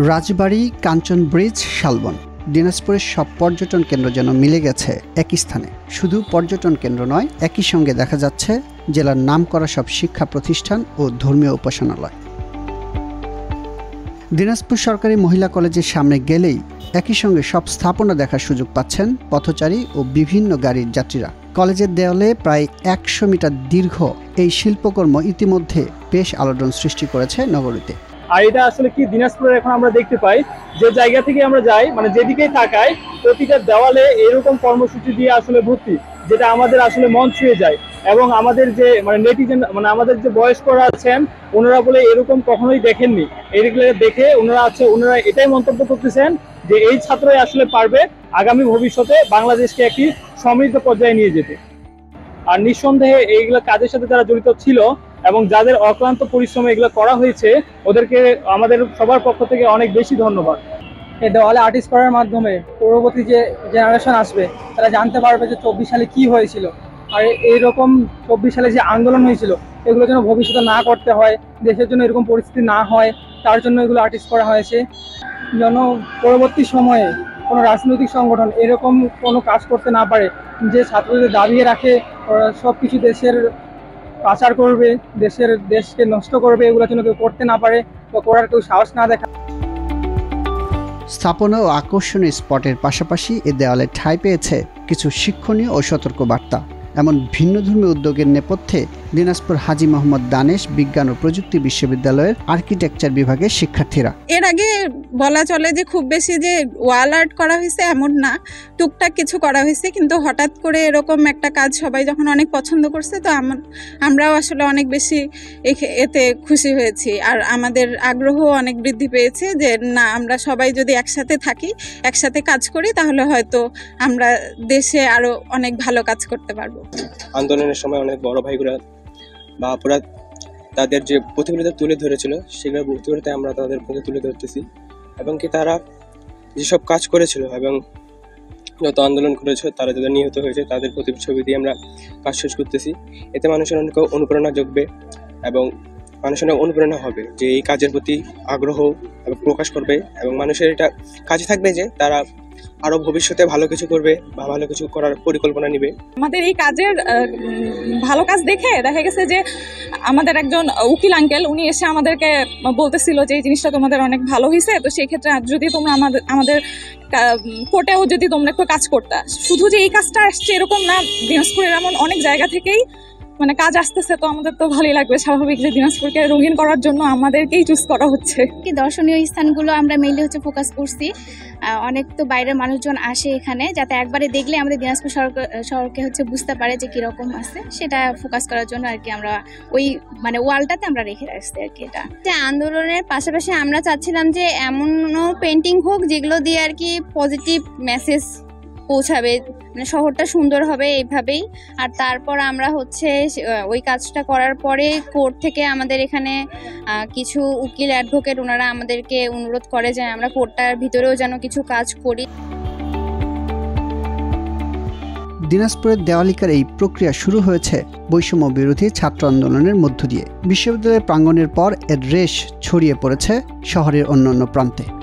রাজবাড়ী, কাঞ্চন bridge, শালবন, দিনাজপুরের সব পর্যটন কেন্দ্র যেন মিলে গেছে একই স্থানে। শুধু পর্যটন কেন্দ্র নয়, একই সঙ্গে দেখা যাচ্ছে জেলার নামকরা সব শিক্ষা প্রতিষ্ঠান ও ধর্মীয় উপাসনালয়। দিনাজপুর সরকারি মহিলা কলেজের সামনে গেলেই একই সঙ্গে সব স্থাপনা দেখার সুযোগ পাচ্ছেন পথচারী ও বিভিন্ন গাড়ির যাত্রীরা। কলেজের দেওয়ালে প্রায় 100 মিটার দীর্ঘ এই শিল্পকর্ম ইতিমধ্যে বেশ আলোড়ন সৃষ্টি করেছে নগরীতে। আর এটা আসলে কি, দিনাজপুরে এখন আমরা দেখতে পাই যে জায়গা থেকে আমরা যাই, মানে যেদিকেই তাকাই প্রতিটা দেওয়ালে এরকম কর্মসূচি দিয়ে আসলে ভর্তি, যেটা আমাদের আসলে মন ছুঁয়ে যায়। এবং আমাদের যে নেটিজেন, আমাদের যে বয়স্করা আছেন, ওনারা বলে এরকম কখনোই দেখেননি। এগুলো দেখে ওনারা এটাই মন্তব্য করতেছেন যে এই ছাত্রই আসলে পারবে আগামী ভবিষ্যতে বাংলাদেশকে একটি সমৃদ্ধ পর্যায়ে নিয়ে যেতে। আর নিঃসন্দেহে এইগুলো কাজের সাথে যারা জড়িত ছিল এবং যাদের অক্লান্ত পরিশ্রমে এগুলো করা হয়েছে, ওদেরকে আমাদের সবার পক্ষ থেকে অনেক বেশি ধন্যবাদ। এই দেওয়ালে আর্টিস্ট করার মাধ্যমে পরবর্তী যে জেনারেশন আসবে তারা জানতে পারবে যে 24 সালে কি হয়েছিল, আর এইরকম 24 সালে যে আন্দোলন হয়েছিল এগুলো যেন ভবিষ্যতে না করতে হয়, দেশের জন্য এরকম পরিস্থিতি না হয়, তার জন্য এগুলো আর্টিস্ট করা হয়েছে। যেন পরবর্তী সময়ে কোনো রাজনৈতিক সংগঠন এরকম কোনো কাজ করতে না পারে, যে ছাত্রদের দাবিয়ে রাখে সব কিছু দেশের পাচার করবে, দেশকে নষ্ট করবে, এগুলো যেন কেউ করতে না পারে বা করার কেউ সাহস না দেখা। স্থাপনা ও আকর্ষণীয় স্পটের পাশাপাশি এ দেওয়ালে ঠাঁই পেয়েছে কিছু শিক্ষণীয় ও সতর্ক বার্তা। এমন ভিন্নধর্মী উদ্যোগের নেপথ্যে দিনাজপুর হাজী মোহাম্মদ দানেশ বিজ্ঞান ও প্রযুক্তি বিশ্ববিদ্যালয়ের আর্কিটেকচার বিভাগের শিক্ষার্থীরা। এর আগে বলা চলে যে খুব বেশি যে ওয়াল আর্ট করা হয়েছে এমন না, টুকটাক কিছু করা হয়েছে, কিন্তু হঠাৎ করে এরকম একটা কাজ সবাই যখন অনেক পছন্দ করছে, তো আমরাও আসলে অনেক বেশি এতে খুশি হয়েছি। আর আমাদের আগ্রহ অনেক বৃদ্ধি পেয়েছে যে না, আমরা সবাই যদি একসাথে থাকি, একসাথে কাজ করি, তাহলে হয়তো আমরা দেশে আরো অনেক ভালো কাজ করতে পারবো। আন্দোলনের সময় অনেক বড় ভাইগুলা বা আপুরা তাদের যে প্রতিফলিত তুলে ধরেছিল, সেগুলো প্রতিফলিত আমরা তাদের প্রতি তুলে ধরতেছি। এবং কি তারা যেসব কাজ করেছিল এবং যত আন্দোলন করেছিল, তারা যাদের নিহত হয়েছে তাদের প্রতিচ্ছবি দিয়ে আমরা কাজ শেষ করতেছি। এতে মানুষের অনেক অনুপ্রেরণা যোগবে এবং মানুষের অনুপ্রেরণা হবে যে এই কাজের প্রতি আগ্রহ প্রকাশ করবে, এবং মানুষের এটা কাজে থাকবে যে তারা আরো ভবিষ্যতে ভালো কিছু করবে বা ভালো কিছু করার পরিকল্পনা নিবে। আমাদের এই কাজের ভালো কাজ দেখে দেখা গেছে যে আমাদের একজন উকিল আঙ্কেল, উনি এসে আমাদেরকে বলতেছিল যে এই জিনিসটা তোমাদের অনেক ভালো হয়েছে, তো সেই ক্ষেত্রে যদি তোমরা আমাদের কোর্টেও যদি তোমরা একটু কাজ করতে। শুধু যে এই কাজটা আসছে এরকম না, দিনাজপুরের এমন অনেক জায়গা থেকেই কাজ আসতেছে, তো আমাদের তো ভালোই লাগবে। স্বাভাবিক যে দিনাজপুরকে রঙিন করার জন্য আমাদেরকেই চুজ করা হচ্ছে। দর্শনীয় স্থানগুলো আমরা মেইনলি ফোকাস করছি। অনেক তো বাইরের মানুষজন আসে এখানে, যাতে একবারে দেখলে আমাদের দিনাজপুর শহরকে বুঝতে পারে যে কিরকম আছে, সেটা ফোকাস করার জন্য আর কি আমরা ওই ওয়ালটাতে আমরা রেখে রাখছি আর কি। এটা আন্দোলনের পাশাপাশি আমরা চাচ্ছিলাম যে এমনও পেন্টিং হোক যেগুলো দিয়ে আর কি পজিটিভ মেসেজ পৌঁছাবে, শহরটা সুন্দর হবে এইভাবেই। আর তারপর আমরা ওই কাজটা করার পরে কোর্ট থেকে আমাদের এখানে কিছু উকিল অ্যাডভোকেট, ওনারা আমাদেরকে অনুরোধ করে যে আমরা কোর্টটার ভিতরেও যেন কিছু কাজ করি। দিনাজপুরের দেওয়ালিকার এই প্রক্রিয়া শুরু হয়েছে বৈষম্য বিরোধী ছাত্র আন্দোলনের মধ্য দিয়ে। বিশ্ববিদ্যালয়ের প্রাঙ্গণের পর এর রেশ ছড়িয়ে পড়েছে শহরের অন্যান্য প্রান্তে।